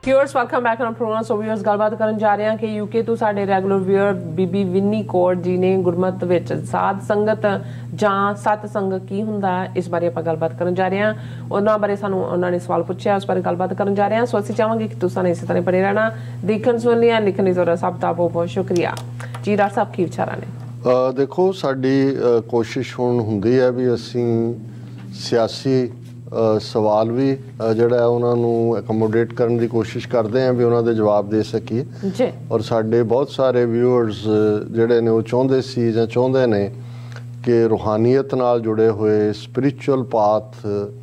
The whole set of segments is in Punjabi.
Viewers welcome back on programme. So viewers गलबात करन जा रहे हैं कि यूके तो साडे रेगुलर व्यूअर बीबी विन्नी कौर जी ने गुरमत विच साध संगत जां सत संग की हुंदा इस बारे आपां गलबात करन जा रहे हैं। उन्हां बारे सानू उन्हां ने सवाल पूछया, उस बारे गलबात करन जा रहे हैं। सो असीं चाहांगे कि तुसां ने इस तरह बने रहना, देखण सुनने लिखण दी सब दा बहुत बहुत शुक्रिया जी। डॉक्टर साहब की विचार ने? देखो साडी कोशिश हुण हुंदी है भी असीं सियासी सवाल भी ਜਿਹੜਾ ਉਹਨਾਂ ਨੂੰ ਐਕੋਮੋਡੇਟ ਕਰਨ ਦੀ ਕੋਸ਼ਿਸ਼ ਕਰਦੇ ਹਾਂ ਵੀ ਉਹਨਾਂ ਦੇ ਜਵਾਬ ਦੇ ਸਕੀਏ ਜੀ। ਔਰ ਸਾਡੇ ਬਹੁਤ ਸਾਰੇ ਵਿਊਅਰਸ ਜਿਹੜੇ ਨੇ ਉਹ ਚਾਹੁੰਦੇ ਸੀ ਜਾਂ ਚਾਹੁੰਦੇ ਨੇ ਕਿ ਰੂਹਾਨੀਅਤ ਨਾਲ ਜੁੜੇ ਹੋਏ ਸਪਿਰਿਚੁਅਲ ਪਾਥ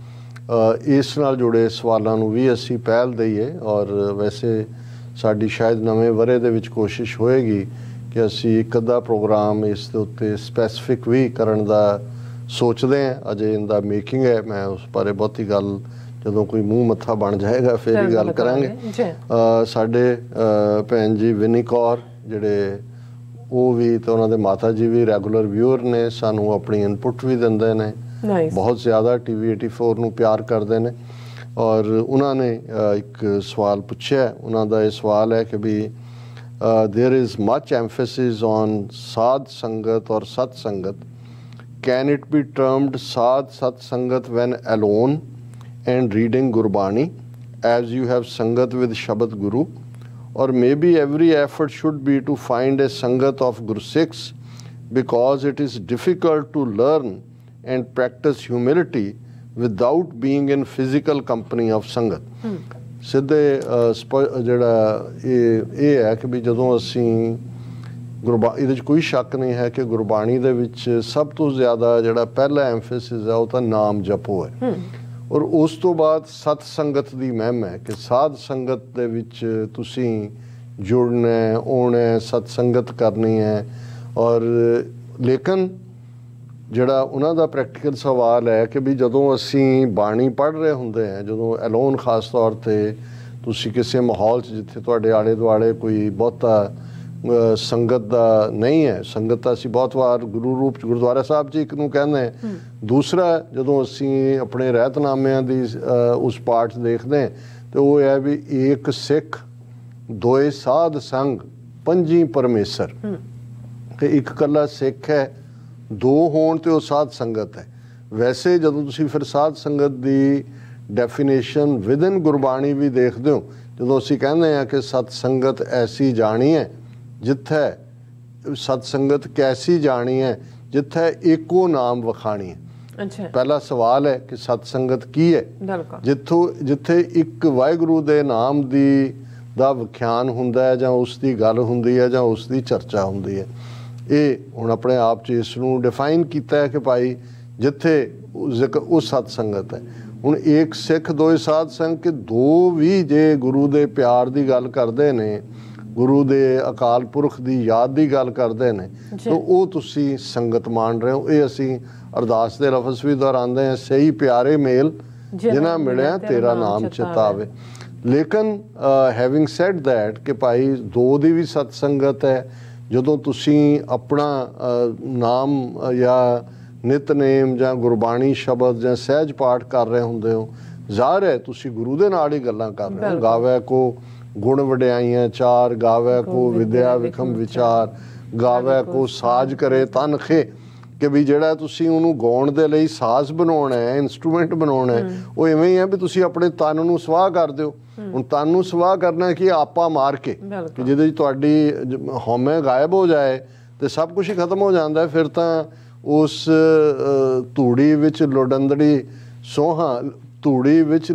ਇਸ ਨਾਲ ਜੁੜੇ ਸਵਾਲਾਂ ਨੂੰ ਵੀ ਅਸੀਂ ਪਹਿਲ ਦਈਏ। ਔਰ ਵੈਸੇ ਸਾਡੀ ਸ਼ਾਇਦ ਨਵੇਂ ਵਰ੍ਹੇ ਦੇ ਵਿੱਚ ਕੋਸ਼ਿਸ਼ ਹੋਏਗੀ ਕਿ ਅਸੀਂ ਇੱਕ ਅੱਧਾ ਪ੍ਰੋਗਰਾਮ ਇਸ ਦੇ ਉੱਤੇ ਸਪੈਸੀਫਿਕ ਵੀ ਕਰਨ ਦਾ सोचते हैं। अजे इनका मेकिंग है, मैं उस बारे बहुती गल जो कोई मूँह मत्था बन जाएगा फिर ही गल करांगे। साडे भैन जी विनी कौर जिहड़े वो भी तो उन्होंने माता जी भी रैगूलर व्यूअर ने, सानू अपनी इनपुट भी देंदे ने, बहुत ज़्यादा TV 84 नूं प्यार करते हैं। और उन्होंने एक सवाल पूछा, उन्होंने ये सवाल है कि भी there is much emphasis on Sadh Sangat और सत संगत। Can it be termed sadh sat sangat when alone and reading Gurbani as you have sangat with Shabad Guru? Or maybe every effort should be to find a sangat of Guru Sikhs because it is difficult to learn and practice humility without being in physical company of sangat. ਸਿੱਧੇ ਜਿਹੜਾ ਇਹ ਹੈ ਕਿ ਵੀ ਜਦੋਂ ਅਸੀਂ ਇਹਦੇ 'ਚ ਕੋਈ ਸ਼ੱਕ ਨਹੀਂ ਹੈ ਕਿ ਗੁਰਬਾਣੀ ਦੇ ਵਿੱਚ ਸਭ ਤੋਂ ਜ਼ਿਆਦਾ ਜਿਹੜਾ ਪਹਿਲਾ ਐਮਫੈਸਿਸ ਹੈ ਉਹ ਤਾਂ ਨਾਮ ਜਪੋ ਹੈ। ਔਰ ਉਸ ਤੋਂ ਬਾਅਦ ਸਤ ਸੰਗਤ ਦੀ ਮਹਿਮਾ ਹੈ ਕਿ ਸਾਧ ਸੰਗਤ ਦੇ ਵਿੱਚ ਤੁਸੀਂ ਜੁੜਨਾ ਹੈ, ਆਉਣਾ, ਸਤ ਸੰਗਤ ਕਰਨੀ ਹੈ। ਔਰ ਲੇਕਿਨ ਜਿਹੜਾ ਉਹਨਾਂ ਦਾ ਪ੍ਰੈਕਟੀਕਲ ਸਵਾਲ ਹੈ ਕਿ ਵੀ ਜਦੋਂ ਅਸੀਂ ਬਾਣੀ ਪੜ੍ਹ ਰਹੇ ਹੁੰਦੇ ਹਾਂ, ਜਦੋਂ ਐਲੋਨ ਖਾਸ ਤੌਰ 'ਤੇ ਤੁਸੀਂ ਕਿਸੇ ਮਾਹੌਲ 'ਚ ਜਿੱਥੇ ਤੁਹਾਡੇ ਆਲੇ ਦੁਆਲੇ ਕੋਈ ਬਹੁਤਾ ਸੰਗਤ ਦਾ ਨਹੀਂ ਹੈ, ਸੰਗਤ ਤਾਂ ਅਸੀਂ ਬਹੁਤ ਵਾਰ ਗੁਰੂ ਰੂਪ 'ਚ ਗੁਰਦੁਆਰਾ ਸਾਹਿਬ 'ਚ ਇੱਕ ਨੂੰ ਕਹਿੰਦੇ। ਦੂਸਰਾ ਜਦੋਂ ਅਸੀਂ ਆਪਣੇ ਰਹਿਤਨਾਮਿਆਂ ਦੀ ਉਸ ਪਾਠ 'ਚ ਦੇਖਦੇ ਹਾਂ ਤਾਂ ਉਹ ਹੈ ਵੀ ਏਕ ਸਿੱਖ ਦੋਏ ਸਾਧ ਸੰਗ ਪੰਜੀ ਪਰਮੇਸ਼ਰ, ਕਿ ਇੱਕ ਇਕੱਲਾ ਸਿੱਖ ਹੈ, ਦੋ ਹੋਣ ਤੇ ਉਹ ਸਾਧ ਸੰਗਤ ਹੈ। ਵੈਸੇ ਜਦੋਂ ਤੁਸੀਂ ਫਿਰ ਸਾਧ ਸੰਗਤ ਦੀ ਡੈਫੀਨੇਸ਼ਨ ਵਿਦਨ ਗੁਰਬਾਣੀ ਵੀ ਦੇਖਦੇ ਹੋ, ਜਦੋਂ ਅਸੀਂ ਕਹਿੰਦੇ ਹਾਂ ਕਿ ਸਤ ਸੰਗਤ ਐਸੀ ਜਾਣੀ ਹੈ ਜਿੱਥੇ ਸਤ ਸੰਗਤ ਕੈਸੀ ਜਾਣੀ ਹੈ ਜਿੱਥੇ ਇੱਕੋ ਨਾਮ ਵਖਾਣੀ ਹੈ। ਪਹਿਲਾ ਸਵਾਲ ਹੈ ਕਿ ਸਤ ਸੰਗਤ ਕੀ ਹੈ? ਜਿੱਥੇ ਇੱਕ ਵਾਹਿਗੁਰੂ ਦੇ ਨਾਮ ਦਾ ਵਿਖਿਆਨ ਹੁੰਦਾ ਹੈ ਜਾਂ ਉਸ ਦੀ ਗੱਲ ਹੁੰਦੀ ਹੈ ਜਾਂ ਉਸ ਦੀ ਚਰਚਾ ਹੁੰਦੀ ਹੈ। ਇਹ ਹੁਣ ਆਪਣੇ ਆਪ 'ਚ ਇਸ ਨੂੰ ਡਿਫਾਈਨ ਕੀਤਾ ਹੈ ਕਿ ਭਾਈ ਜਿੱਥੇ ਉਹ ਸਤ ਸੰਗਤ ਹੈ। ਹੁਣ ਇੱਕ ਸਿੱਖ ਦੋਏ ਸਾਧ ਸੰਗ ਕਿ ਦੋ ਵੀ ਜੇ ਗੁਰੂ ਦੇ ਪਿਆਰ ਦੀ ਗੱਲ ਕਰਦੇ ਨੇ, ਗੁਰੂ ਦੇ ਅਕਾਲ ਪੁਰਖ ਦੀ ਯਾਦ ਦੀ ਗੱਲ ਕਰਦੇ ਨੇ, ਤਾਂ ਉਹ ਤੁਸੀਂ ਸੰਗਤ ਮੰਨ ਰਹੇ ਹੋ। ਇਹ ਅਸੀਂ ਅਰਦਾਸ ਦੇ ਲਫ਼ਜ਼ ਵੀ ਦੁਹਰਾਉਂਦੇ ਹਾਂ, ਸਹੀ ਪਿਆਰੇ ਮੇਲ ਜਿਨ੍ਹਾਂ ਮਿਲਿਆ ਤੇਰਾ ਨਾਮ ਚਿਤਾਵੇ। ਲੇਕਿਨ ਹੈਵਿੰਗ ਸੈਡ ਦੈਟ ਕਿ ਭਾਈ ਦੋ ਦੀ ਵੀ ਸਤ ਸੰਗਤ ਹੈ। ਜਦੋਂ ਤੁਸੀਂ ਆਪਣਾ ਨਾਮ ਜਾਂ ਨਿਤਨੇਮ ਜਾਂ ਗੁਰਬਾਣੀ ਸ਼ਬਦ ਜਾਂ ਸਹਿਜ ਪਾਠ ਕਰ ਰਹੇ ਹੁੰਦੇ ਹੋ, ਜ਼ਾਹਰ ਹੈ ਤੁਸੀਂ ਗੁਰੂ ਦੇ ਨਾਲ ਹੀ ਗੱਲਾਂ ਕਰ ਰਹੇ ਹੋ। ਗਾਵੇ ਕੋ ਗੁਣ ਵਡਿਆਈਆਂ ਚਾਰ, ਗਾਵੇ ਕੋ ਵਿਦਿਆ ਵਿਖਮ ਵਿਚਾਰ, ਗਾਵੇ ਕੋ ਸਾਜ ਕਰੇ ਤਨ ਖੇ, ਕਿ ਵੀ ਜਿਹੜਾ ਤੁਸੀਂ ਉਹਨੂੰ ਗਾਉਣ ਦੇ ਲਈ ਸਾਜ਼ ਬਣਾਉਣਾ ਹੈ, ਇਨਸਟਰੂਮੈਂਟ ਬਣਾਉਣਾ ਹੈ, ਉਹ ਇਵੇਂ ਹੀ ਹੈ ਵੀ ਤੁਸੀਂ ਆਪਣੇ ਤਨ ਨੂੰ ਸਵਾਹ ਕਰ ਦਿਓ। ਹੁਣ ਤਨ ਨੂੰ ਸਵਾਹ ਕਰਨਾ ਕਿ ਆਪਾ ਮਾਰ ਕੇ, ਕਿ ਜਿਹਦੇ 'ਚ ਤੁਹਾਡੀ ਹਉਮੈ ਗਾਇਬ ਹੋ ਜਾਏ ਤੇ ਸਭ ਕੁਛ ਹੀ ਖਤਮ ਹੋ ਜਾਂਦਾ। ਫਿਰ ਤਾਂ ਉਸ ਧੂੜੀ ਵਿੱਚ ਲੋੜੰਦੜੀ ਸੋਹਾਂ, ਧੂੜੀ ਵਿੱਚ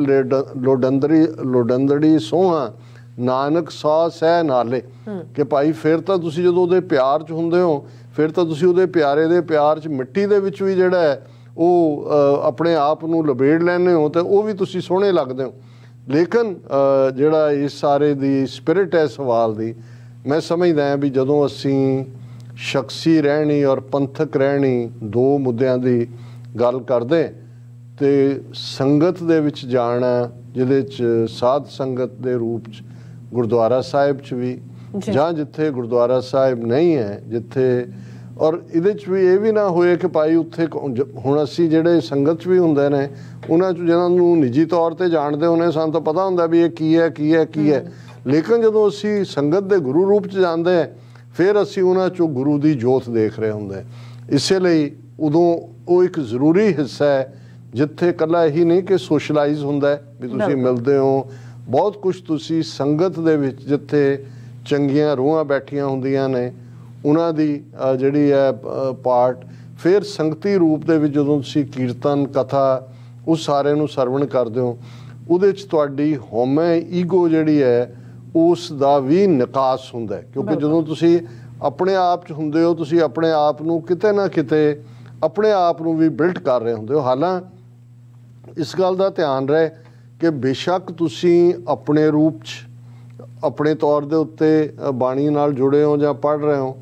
ਲੋੜੰਦੜੀ ਸੋਹਾਂ ਨਾਨਕ ਸੌ ਸਹਿ ਨਾਲੇ, ਕਿ ਭਾਈ ਫਿਰ ਤਾਂ ਤੁਸੀਂ ਜਦੋਂ ਉਹਦੇ ਪਿਆਰ 'ਚ ਹੁੰਦੇ ਹੋ, ਫਿਰ ਤਾਂ ਤੁਸੀਂ ਉਹਦੇ ਪਿਆਰੇ ਦੇ ਪਿਆਰ 'ਚ ਮਿੱਟੀ ਦੇ ਵਿੱਚ ਵੀ ਜਿਹੜਾ ਹੈ ਉਹ ਆਪਣੇ ਆਪ ਨੂੰ ਲਬੇੜ ਲੈਂਦੇ ਹੋ ਤੇ ਉਹ ਵੀ ਤੁਸੀਂ ਸੋਹਣੇ ਲੱਗਦੇ ਹੋ। ਲੇਕਿਨ ਜਿਹੜਾ ਇਸ ਸਾਰੇ ਦੀ ਸਪਿਰਿਟ ਹੈ ਸਵਾਲ ਦੀ, ਮੈਂ ਸਮਝਦਾ ਹਾਂ ਵੀ ਜਦੋਂ ਅਸੀਂ ਸ਼ਖਸੀ ਰਹਿਣੀ ਔਰ ਪੰਥਕ ਰਹਿਣੀ ਦੋ ਮੁੱਦਿਆਂ ਦੀ ਗੱਲ ਕਰਦੇ ਤੇ ਸੰਗਤ ਦੇ ਵਿੱਚ ਜਾਣਾ, ਜਿਹਦੇ 'ਚ ਸਾਧ ਸੰਗਤ ਦੇ ਰੂਪ 'ਚ ਗੁਰਦੁਆਰਾ ਸਾਹਿਬ 'ਚ ਵੀ, ਜਾਂ ਜਿੱਥੇ ਗੁਰਦੁਆਰਾ ਸਾਹਿਬ ਨਹੀਂ ਹੈ, ਜਿੱਥੇ ਔਰ ਇਹਦੇ 'ਚ ਵੀ ਇਹ ਵੀ ਨਾ ਹੋਏ ਕਿ ਭਾਈ ਉੱਥੇ ਹੁਣ ਅਸੀਂ ਜਿਹੜੇ ਸੰਗਤ 'ਚ ਵੀ ਹੁੰਦੇ ਨੇ ਉਹਨਾਂ 'ਚ ਜਿਹਨਾਂ ਨੂੰ ਨਿੱਜੀ ਤੌਰ ਤੇ ਜਾਣਦੇ ਹੋਣੇ ਸਾਨੂੰ ਤਾਂ ਪਤਾ ਹੁੰਦਾ ਵੀ ਇਹ ਕੀ ਹੈ ਕੀ ਹੈ ਕੀ ਹੈ, ਲੇਕਿਨ ਜਦੋਂ ਅਸੀਂ ਸੰਗਤ ਦੇ ਗੁਰੂ ਰੂਪ 'ਚ ਜਾਂਦੇ ਹਾਂ ਫਿਰ ਅਸੀਂ ਉਹਨਾਂ 'ਚੋਂ ਗੁਰੂ ਦੀ ਜੋਤ ਦੇਖ ਰਹੇ ਹੁੰਦੇ। ਇਸੇ ਲਈ ਉਦੋਂ ਉਹ ਇੱਕ ਜ਼ਰੂਰੀ ਹਿੱਸਾ ਹੈ ਜਿੱਥੇ ਇਕੱਲਾ ਇਹੀ ਨਹੀਂ ਕਿ ਸੋਸ਼ਲਾਈਜ਼ ਹੁੰਦਾ ਵੀ ਤੁਸੀਂ ਮਿਲਦੇ ਹੋ, ਬਹੁਤ ਕੁਛ ਤੁਸੀਂ ਸੰਗਤ ਦੇ ਵਿੱਚ ਜਿੱਥੇ ਚੰਗੀਆਂ ਰੂਹਾਂ ਬੈਠੀਆਂ ਹੁੰਦੀਆਂ ਨੇ ਉਹਨਾਂ ਦੀ ਜਿਹੜੀ ਹੈ ਪਾਰਟ, ਫਿਰ ਸੰਗਤੀ ਰੂਪ ਦੇ ਵਿੱਚ ਜਦੋਂ ਤੁਸੀਂ ਕੀਰਤਨ ਕਥਾ ਉਸ ਸਾਰੇ ਨੂੰ ਸਰਵਣ ਕਰਦੇ ਹੋ ਉਹਦੇ 'ਚ ਤੁਹਾਡੀ ਹਉਮੈ ਈਗੋ ਜਿਹੜੀ ਹੈ ਉਸ ਦਾ ਵੀ ਨਿਕਾਸ ਹੁੰਦਾ, ਕਿਉਂਕਿ ਜਦੋਂ ਤੁਸੀਂ ਆਪਣੇ ਆਪ 'ਚ ਹੁੰਦੇ ਹੋ ਤੁਸੀਂ ਆਪਣੇ ਆਪ ਨੂੰ ਕਿਤੇ ਨਾ ਕਿਤੇ ਆਪਣੇ ਆਪ ਨੂੰ ਵੀ ਬਿਲਡ ਕਰ ਰਹੇ ਹੁੰਦੇ ਹੋ। ਹਾਲਾਂ ਇਸ ਗੱਲ ਦਾ ਧਿਆਨ ਰਹੇ ਕਿ ਬੇਸ਼ੱਕ ਤੁਸੀਂ ਆਪਣੇ ਰੂਪ 'ਚ ਆਪਣੇ ਤੌਰ ਦੇ ਉੱਤੇ ਬਾਣੀ ਨਾਲ ਜੁੜੇ ਹੋ ਜਾਂ ਪੜ੍ਹ ਰਹੇ ਹੋ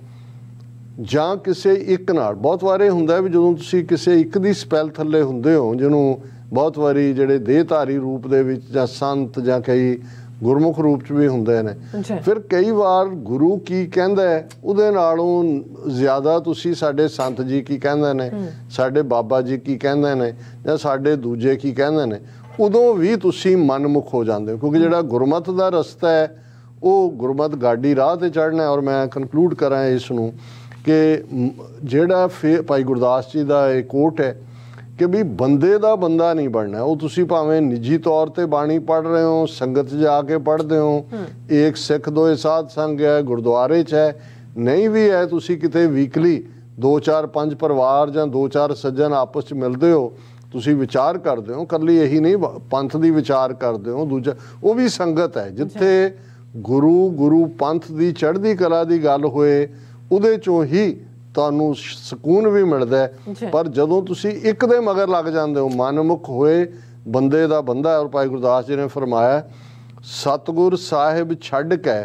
ਜਾਂ ਕਿਸੇ ਇੱਕ ਨਾਲ, ਬਹੁਤ ਵਾਰੀ ਹੁੰਦਾ ਵੀ ਜਦੋਂ ਤੁਸੀਂ ਕਿਸੇ ਇੱਕ ਦੀ ਸਪੈਲ ਥੱਲੇ ਹੁੰਦੇ ਹੋ ਜਿਹਨੂੰ ਬਹੁਤ ਵਾਰੀ ਜਿਹੜੇ ਦੇਹਧਾਰੀ ਰੂਪ ਦੇ ਵਿੱਚ ਜਾਂ ਸੰਤ ਜਾਂ ਕਈ ਗੁਰਮੁਖ ਰੂਪ 'ਚ ਵੀ ਹੁੰਦੇ ਨੇ, ਫਿਰ ਕਈ ਵਾਰ ਗੁਰੂ ਕੀ ਕਹਿੰਦਾ ਉਹਦੇ ਨਾਲੋਂ ਜ਼ਿਆਦਾ ਤੁਸੀਂ ਸਾਡੇ ਸੰਤ ਜੀ ਕੀ ਕਹਿੰਦੇ ਨੇ, ਸਾਡੇ ਬਾਬਾ ਜੀ ਕੀ ਕਹਿੰਦੇ ਨੇ ਜਾਂ ਸਾਡੇ ਦੂਜੇ ਕੀ ਕਹਿੰਦੇ ਨੇ, ਉਦੋਂ ਵੀ ਤੁਸੀਂ ਮਨਮੁਖ ਹੋ ਜਾਂਦੇ ਹੋ। ਕਿਉਂਕਿ ਜਿਹੜਾ ਗੁਰਮਤ ਦਾ ਰਸਤਾ ਹੈ ਉਹ ਗੁਰਮਤ ਗਾਡੀ ਰਾਹ ਤੇ ਚੜ੍ਹਨਾ। ਔਰ ਮੈਂ ਕਨਕਲੂਡ ਕਰਾਂ ਇਸ ਨੂੰ ਕਿ ਜਿਹੜਾ ਭਾਈ ਗੁਰਦਾਸ ਜੀ ਦਾ ਇਹ ਕੋਟ ਹੈ ਕਿ ਵੀ ਬੰਦੇ ਦਾ ਬੰਦਾ ਨਹੀਂ ਬਣਨਾ। ਉਹ ਤੁਸੀਂ ਭਾਵੇਂ ਨਿੱਜੀ ਤੌਰ ਤੇ ਬਾਣੀ ਪੜ੍ਹ ਰਹੇ ਹੋ, ਸੰਗਤ 'ਚ ਜਾ ਕੇ ਪੜ੍ਹਦੇ ਹੋ, ਇੱਕ ਸਿੱਖ ਦੋਏ ਸਾਧ ਸੰਗ ਹੈ, ਗੁਰਦੁਆਰੇ 'ਚ ਹੈ, ਨਹੀਂ ਵੀ ਹੈ, ਤੁਸੀਂ ਕਿਤੇ ਵੀਕਲੀ 2-4-5 ਪਰਿਵਾਰ ਜਾਂ 2-4 ਸੱਜਣ ਆਪਸ 'ਚ ਮਿਲਦੇ ਹੋ, ਤੁਸੀਂ ਵਿਚਾਰ ਕਰਦੇ ਹੋ, ਇਕੱਲੀ ਇਹੀ ਨਹੀਂ ਪੰਥ ਦੀ ਵਿਚਾਰ ਕਰਦੇ ਹੋ, ਦੂਜਾ ਉਹ ਵੀ ਸੰਗਤ ਹੈ ਜਿੱਥੇ ਗੁਰੂ ਪੰਥ ਦੀ ਚੜ੍ਹਦੀ ਕਲਾ ਦੀ ਗੱਲ ਹੋਏ ਉਹਦੇ 'ਚੋਂ ਹੀ ਤੁਹਾਨੂੰ ਸਕੂਨ ਵੀ ਮਿਲਦਾ ਹੈ। ਪਰ ਜਦੋਂ ਤੁਸੀਂ ਇੱਕ ਦੇ ਮਗਰ ਲੱਗ ਜਾਂਦੇ ਹੋ, ਮਨਮੁਖ ਹੋਏ ਬੰਦੇ ਦਾ ਬੰਦਾ, ਔਰ ਭਾਈ ਗੁਰਦਾਸ ਜੀ ਨੇ ਫਰਮਾਇਆ ਸਤਿਗੁਰ ਸਾਹਿਬ ਛੱਡ ਕੇ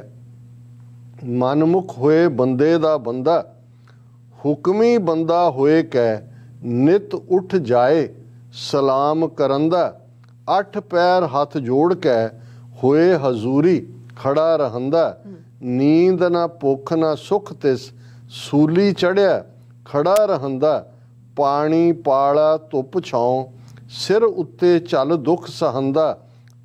ਮਨਮੁਖ ਹੋਏ ਬੰਦੇ ਦਾ ਬੰਦਾ, ਹੁਕਮੀ ਬੰਦਾ ਹੋਏ ਕੈ ਨਿਤ ਉੱਠ ਜਾਏ ਸਲਾਮ ਕਰਨ ਦਾ, 8 ਪੈਰ ਹੱਥ ਜੋੜ ਕੇ ਹੋਏ ਹਜ਼ੂਰੀ ਖੜਾ ਰਹੰਦਾ, ਨੀਂਦ ਨਾ ਭੁੱਖ ਨਾ ਸੁਖ ਤਿਸ ਸੂਲੀ ਚੜਿਆ ਖੜਾ ਰਹੰਦਾ, ਪਾਣੀ ਪਾਲਾ ਧੁੱਪ ਛਾਉ ਸਿਰ ਉੱਤੇ ਚੱਲ ਦੁੱਖ ਸਹੰਦਾ,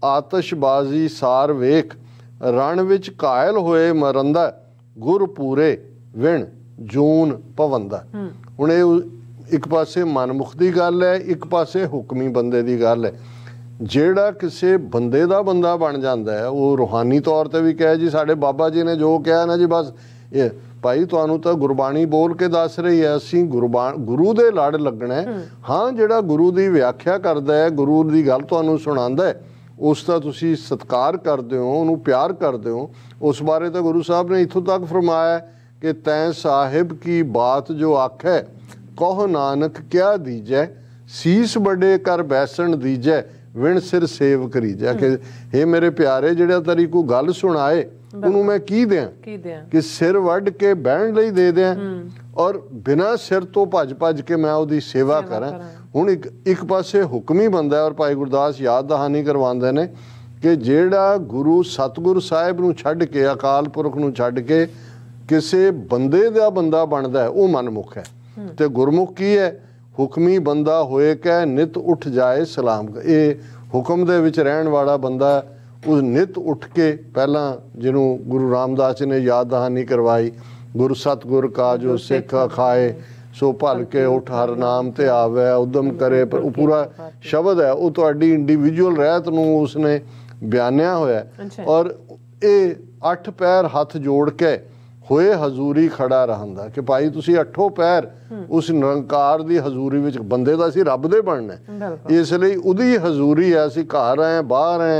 ਆਤਸ਼ਬਾਜ਼ੀ ਸਾਰ ਵੇਖ ਰਣ ਵਿੱਚ ਘਾਇਲ ਹੋਏ ਮਰੰਦਾ, ਗੁਰ ਪੂਰੇ ਵਿਣ ਜੂਨ ਪਵੰਦਾ। ਹੁਣ ਇਹ ਇੱਕ ਪਾਸੇ ਮਨਮੁਖ ਦੀ ਗੱਲ ਹੈ, ਇੱਕ ਪਾਸੇ ਹੁਕਮੀ ਬੰਦੇ ਦੀ ਗੱਲ ਹੈ। ਜਿਹੜਾ ਕਿਸੇ ਬੰਦੇ ਦਾ ਬੰਦਾ ਬਣ ਜਾਂਦਾ ਹੈ ਉਹ ਰੂਹਾਨੀ ਤੌਰ ਤੇ ਵੀ ਕਹੇ ਜੀ ਸਾਡੇ ਬਾਬਾ ਜੀ ਨੇ ਜੋ ਕਿਹਾ ਨਾ ਜੀ ਬਸ ਇਹ ਭਾਈ ਤੁਹਾਨੂੰ ਤਾਂ ਗੁਰਬਾਣੀ ਬੋਲ ਕੇ ਦੱਸ ਰਹੀ ਹੈ, ਅਸੀਂ ਗੁਰੂ ਦੇ ਲੜ ਲੱਗਣਾ। ਹਾਂ, ਜਿਹੜਾ ਗੁਰੂ ਦੀ ਵਿਆਖਿਆ ਕਰਦਾ ਹੈ, ਗੁਰੂ ਦੀ ਗੱਲ ਤੁਹਾਨੂੰ ਸੁਣਾਉਂਦਾ ਹੈ, ਉਸ ਦਾ ਤੁਸੀਂ ਸਤਿਕਾਰ ਕਰਦੇ ਹੋ, ਉਹਨੂੰ ਪਿਆਰ ਕਰਦੇ ਹੋ। ਉਸ ਬਾਰੇ ਤਾਂ ਗੁਰੂ ਸਾਹਿਬ ਨੇ ਇੱਥੋਂ ਤੱਕ ਫਰਮਾਇਆ ਕਿ ਤੈਂ ਸਾਹਿਬ ਕੀ ਬਾਤ ਜੋ ਆਖੈ ਕਹੋ ਨਾਨਕ ਕਿਆ ਦੀਜੈ, ਸੀਸ ਵੱਡੇ ਕਰ ਬੈਸਣ ਦੀਜੈ ਵਿਣ ਸਿਰ ਸੇਵ ਕਰੀਜੈ। ਕਿ ਇਹ ਮੇਰੇ ਪਿਆਰੇ ਜਿਹੜਾ ਤੇਰੀ ਕੋਈ ਗੱਲ ਸੁਣਾਏ ਉਹਨੂੰ ਮੈਂ ਕੀ ਦਿਆਂ ਕਿ ਸਿਰ ਵੱਢ ਕੇ ਬਹਿਣ ਲਈ ਦੇ ਦਿਆਂ ਔਰ ਬਿਨਾਂ ਸਿਰ ਤੋਂ ਭੱਜ ਕੇ ਮੈਂ ਉਹਦੀ ਸੇਵਾ ਕਰਾਂ। ਹੁਣ ਇੱਕ ਪਾਸੇ ਹੁਕਮੀ ਬੰਦਾ ਔਰ ਭਾਈ ਗੁਰਦਾਸ ਯਾਦ ਦਹਾਨੀ ਕਰਵਾਉਂਦੇ ਨੇ ਕਿ ਜਿਹੜਾ ਗੁਰੂ ਸਤਿਗੁਰੂ ਸਾਹਿਬ ਨੂੰ ਛੱਡ ਕੇ ਅਕਾਲ ਪੁਰਖ ਨੂੰ ਛੱਡ ਕੇ ਕਿਸੇ ਬੰਦੇ ਦਾ ਬੰਦਾ ਬਣਦਾ ਹੈ ਉਹ ਮਨਮੁਖ ਹੈ। ਤੇ ਗੁਰਮੁਖ ਕੀ ਹੈ? ਹੁਕਮੀ ਬੰਦਾ ਹੋਏ ਕੈ ਨਿਤ ਉੱਠ ਜਾਏ ਸਲਾਮ। ਇਹ ਹੁਕਮ ਦੇ ਵਿੱਚ ਰਹਿਣ ਵਾਲਾ ਬੰਦਾ ਉਹ ਨਿਤ ਉੱਠ ਕੇ ਪਹਿਲਾਂ ਜਿਹਨੂੰ ਗੁਰੂ ਰਾਮਦਾਸ ਜੀ ਨੇ ਯਾਦ ਦਹਾਨੀ ਕਰਵਾਈ, ਗੁਰੂ ਸਤਿਗੁਰ ਕਾ ਜੋ ਸਿੱਖ ਖਾਏ ਸੋ ਭਲ ਕੇ ਉੱਠ ਹਰ ਨਾਮ ਤੇ ਆਵੇ ਉਦਮ ਕਰੇ। ਪਰ ਉਹ ਪੂਰਾ ਸ਼ਬਦ ਹੈ, ਉਹ ਤੁਹਾਡੀ ਇੰਡੀਵਿਜੂਅਲ ਰਹਿਤ ਨੂੰ ਉਸਨੇ ਬਿਆਨਿਆ ਹੋਇਆ। ਔਰ ਇਹ 8 ਪੈਰ ਹੱਥ ਜੋੜ ਕੇ ਹੋਏ ਹਜ਼ੂਰੀ ਖੜਾ ਰਹਿੰਦਾ ਕਿ ਭਾਈ ਤੁਸੀਂ 8 ਪੈਰ ਉਸ ਨਿਰੰਕਾਰ ਦੀ ਹਜ਼ੂਰੀ ਵਿੱਚ, ਬੰਦੇ ਦਾ ਅਸੀਂ ਰੱਬ ਦੇ ਬਣਨਾ, ਇਸ ਲਈ ਉਹਦੀ ਹਜ਼ੂਰੀ ਹੈ। ਅਸੀਂ ਘਰ ਆਏ, ਬਾਹਰ ਆਏ,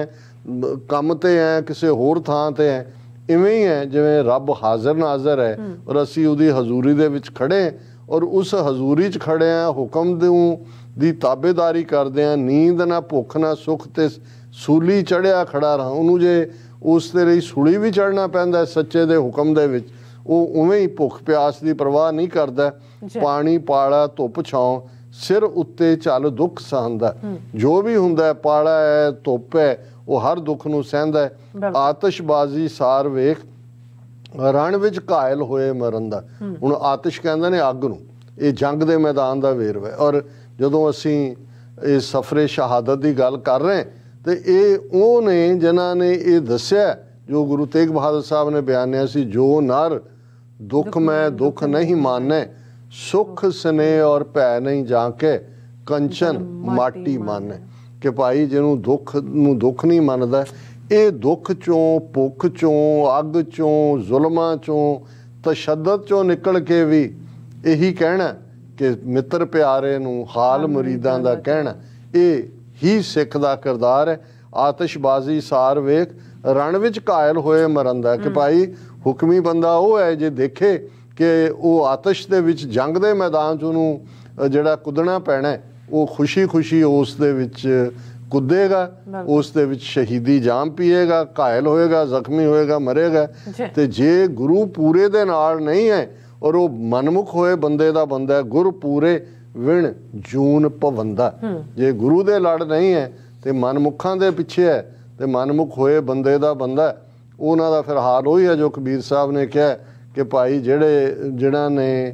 ਕੰਮ ਤੇ ਆਏ, ਕਿਸੇ ਹੋਰ ਥਾਂ ਤੇ ਆਏ, ਇਵੇਂ ਹੀ ਹੈ ਜਿਵੇਂ ਰੱਬ ਹਾਜ਼ਰ ਨਾਜ਼ਰ ਹੈ ਔਰ ਅਸੀਂ ਉਹਦੀ ਹਜ਼ੂਰੀ ਦੇ ਵਿੱਚ ਖੜੇ ਔਰ ਉਸ ਹਜ਼ੂਰੀ 'ਚ ਖੜੇ ਆ, ਹੁਕਮ ਦੀ ਤਾਬੇਦਾਰੀ ਕਰਦੇ ਆ। ਨੀਂਦ ਨਾ ਭੁੱਖ ਨਾ ਸੁੱਖ ਤੇ ਸੂਲੀ ਚੜਿਆ ਖੜਾ ਰਹਾਂ। ਉਹਨੂੰ ਜੇ ਉਸ ਦੇ ਲਈ ਸੂਲੀ ਵੀ ਚੜ੍ਹਨਾ ਪੈਂਦਾ ਸੱਚੇ ਦੇ ਹੁਕਮ ਦੇ ਵਿੱਚ, ਉਹ ਉਵੇਂ ਹੀ ਭੁੱਖ ਪਿਆਸ ਦੀ ਪਰਵਾਹ ਨਹੀਂ ਕਰਦਾ। ਪਾਣੀ ਪਾਲਾ ਧੁੱਪ ਛਾਂ ਸਿਰ ਉੱਤੇ ਚੱਲ ਦੁੱਖ ਸਹੰਦਾ। ਜੋ ਵੀ ਹੁੰਦਾ ਪਾਲਾ ਹੈ, ਧੁੱਪ ਹੈ, ਉਹ ਹਰ ਦੁੱਖ ਨੂੰ ਸਹਿੰਦਾ ਹੈ। ਆਤਸ਼ਬਾਜ਼ੀ ਸਾਰ ਵੇਖ ਰਣ ਵਿੱਚ ਘਾਇਲ ਹੋਏ ਮਰਨ ਦਾ। ਹੁਣ ਆਤਿਸ਼ ਕਹਿੰਦੇ ਨੇ ਅੱਗ ਨੂੰ, ਇਹ ਜੰਗ ਦੇ ਮੈਦਾਨ ਦਾ ਵੇਰਵਾ ਹੈ। ਔਰ ਜਦੋਂ ਅਸੀਂ ਇਹ ਸਫਰੇ ਸ਼ਹਾਦਤ ਦੀ ਗੱਲ ਕਰ ਰਹੇ ਤੇ ਇਹ ਉਹ ਨੇ ਜਿਨ੍ਹਾਂ ਨੇ ਇਹ ਦੱਸਿਆ ਜੋ ਗੁਰੂ ਤੇਗ ਬਹਾਦਰ ਸਾਹਿਬ ਨੇ ਬਿਆਨਿਆ ਸੀ, ਜੋ ਨਰ ਦੁੱਖ ਮੈਂ ਦੁੱਖ ਨਹੀਂ ਮਾਨੈ, ਸੁਖ ਸਨੇ ਔਰ ਭੈ ਨਹੀਂ ਜਾਂ ਕੇ ਕੰਚਨ ਮਾਟੀ ਮਾਨੈ। ਕਿ ਭਾਈ ਜਿਹਨੂੰ ਦੁੱਖ ਨੂੰ ਦੁੱਖ ਨਹੀਂ ਮੰਨਦਾ, ਇਹ ਦੁੱਖ ਚੋਂ, ਭੁੱਖ ਚੋਂ, ਅੱਗ ਚੋਂ, ਜ਼ੁਲਮਾਂ ਚੋਂ, ਤਸ਼ੱਦਦ ਚੋਂ ਨਿਕਲ ਕੇ ਵੀ ਇਹੀ ਕਹਿਣਾ ਕਿ ਮਿੱਤਰ ਪਿਆਰੇ ਨੂੰ ਹਾਲ ਮੁਰੀਦਾਂ ਦਾ ਕਹਿਣਾ, ਇਹ ਹੀ ਸਿੱਖ ਦਾ ਕਿਰਦਾਰ ਹੈ। ਆਤਿਸ਼ਬਾਜ਼ੀ ਸਾਰ ਵੇਖ ਰਣ ਵਿੱਚ ਘਾਇਲ ਹੋਏ ਮਰਨ ਦਾ। ਕਿ ਭਾਈ ਹੁਕਮੀ ਬੰਦਾ ਉਹ ਹੈ ਜੇ ਦੇਖੇ ਕਿ ਉਹ ਆਤਿਸ਼ ਦੇ ਵਿੱਚ ਜੰਗ ਦੇ ਮੈਦਾਨ 'ਚ ਉਹਨੂੰ ਜਿਹੜਾ ਕੁੱਦਣਾ ਪੈਣਾ, ਉਹ ਖੁਸ਼ੀ ਉਸ ਦੇ ਵਿੱਚ ਕੁੱਦੇਗਾ, ਉਸ ਦੇ ਵਿੱਚ ਸ਼ਹੀਦੀ ਜਾਮ ਪੀਏਗਾ, ਘਾਇਲ ਹੋਏਗਾ, ਜ਼ਖਮੀ ਹੋਏਗਾ, ਮਰੇਗਾ। ਤੇ ਜੇ ਗੁਰੂ ਪੂਰੇ ਦੇ ਨਾਲ ਨਹੀਂ ਹੈ ਔਰ ਉਹ ਮਨਮੁਖ ਹੋਏ ਬੰਦੇ ਦਾ ਬੰਦਾ, ਗੁਰ ਪੂਰੇ ਵਿਣ ਜੂਨ ਪਵੰਦਾ। ਜੇ ਗੁਰੂ ਦੇ ਲੜ ਨਹੀਂ ਹੈ ਤੇ ਮਨਮੁਖਾਂ ਦੇ ਪਿੱਛੇ ਹੈ ਤੇ ਮਨਮੁਖ ਹੋਏ ਬੰਦੇ ਦਾ ਬੰਦਾ, ਉਹਨਾਂ ਦਾ ਫਿਰ ਹਾਲ ਉਹੀ ਹੈ ਜੋ ਕਬੀਰ ਸਾਹਿਬ ਨੇ ਕਿਹਾ ਕਿ ਭਾਈ ਜਿਹਨਾਂ ਨੇ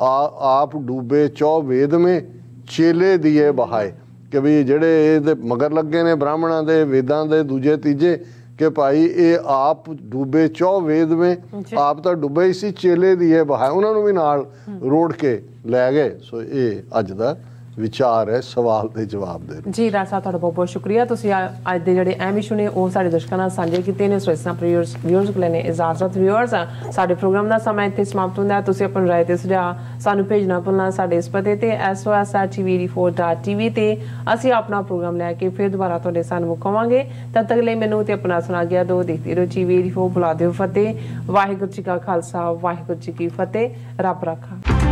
ਆਪ ਡੂਬੇ ਚੌ ਵੇਦ ਮੇ ਚੇਲੇ ਦੀਏ ਬਹਾਏ। ਕਿ ਵੀ ਜਿਹੜੇ ਇਹਦੇ ਮਗਰ ਲੱਗੇ ਨੇ ਬ੍ਰਾਹਮਣਾਂ ਦੇ, ਵੇਦਾਂ ਦੇ ਦੂਜੇ ਤੀਜੇ, ਕਿ ਭਾਈ ਇਹ ਆਪ ਡੂਬੇ ਚੌ ਵੇਦ ਮੇ, ਆਪ ਤਾਂ ਡੁੱਬੇ ਹੀ ਸੀ, ਚੇਲੇ ਦੀਏ ਬਹਾਏ, ਉਹਨਾਂ ਨੂੰ ਵੀ ਨਾਲ ਰੋੜ ਕੇ ਲੈ ਗਏ। ਸੋ ਇਹ ਅੱਜ ਦਾ ਵਿਚਾਰ ਹੈ ਸਵਾਲ ਦੇ ਜਵਾਬ ਦੇ। ਜੀ ਰਾਜ ਸਾਹਿਬ ਤੁਹਾਡਾ ਬਹੁਤ ਬਹੁਤ ਸ਼ੁਕਰੀਆ। ਤੁਸੀਂ ਅੱਜ ਦੇ ਜਿਹੜੇ ਅਹਿਮ ਇਸ਼ੂ ਨੇ ਉਹ ਸਾਡੇ ਦਰਸ਼ਕਾਂ ਨਾਲ ਸਾਂਝੇ ਕੀਤੇ ਨੇ। ਸੋ ਇਸ ਤਰ੍ਹਾਂ ਵਿਊਅਰਸ ਕੋਲ ਨੇ ਇਜਾਜ਼ਤ। ਵਿਊਅਰਸ, ਸਾਡੇ ਪ੍ਰੋਗਰਾਮ ਦਾ ਸਮਾਂ ਇੱਥੇ ਸਮਾਪਤ ਹੁੰਦਾ ਹੈ। ਤੁਸੀਂ ਆਪਣੀ ਰਾਏ ਤੇ ਸੁਝਾਅ ਸਾਨੂੰ ਭੇਜਣਾ ਭੁੱਲਣਾ ਸਾਡੇ ਇਸ ਪਤੇ ਤੇ sos@tv84.tv ਤੇ ਅਸੀਂ ਆਪਣਾ ਪ੍ਰੋਗਰਾਮ ਲੈ ਕੇ ਫਿਰ ਦੁਬਾਰਾ ਤੁਹਾਡੇ ਸਾਹਮਣੇ ਆਵਾਂਗੇ। ਤਦ ਤੱਕ ਲਈ ਮੈਨੂੰ ਤੇ ਆਪਣਾ ਸੁਣਾ ਗਿਆ ਦੋ ਦੇਖਦੇ ਰਹੋ TV84। ਬੁਲਾ ਦਿਓ ਫਤਿਹ। ਵਾਹਿਗੁਰੂ ਜੀ ਕਾ ਖਾਲਸਾ, ਵਾਹਿਗੁਰੂ ਜੀ ਕੀ ਫਤਿਹ। ਰੱਬ ਰਾਖਾ।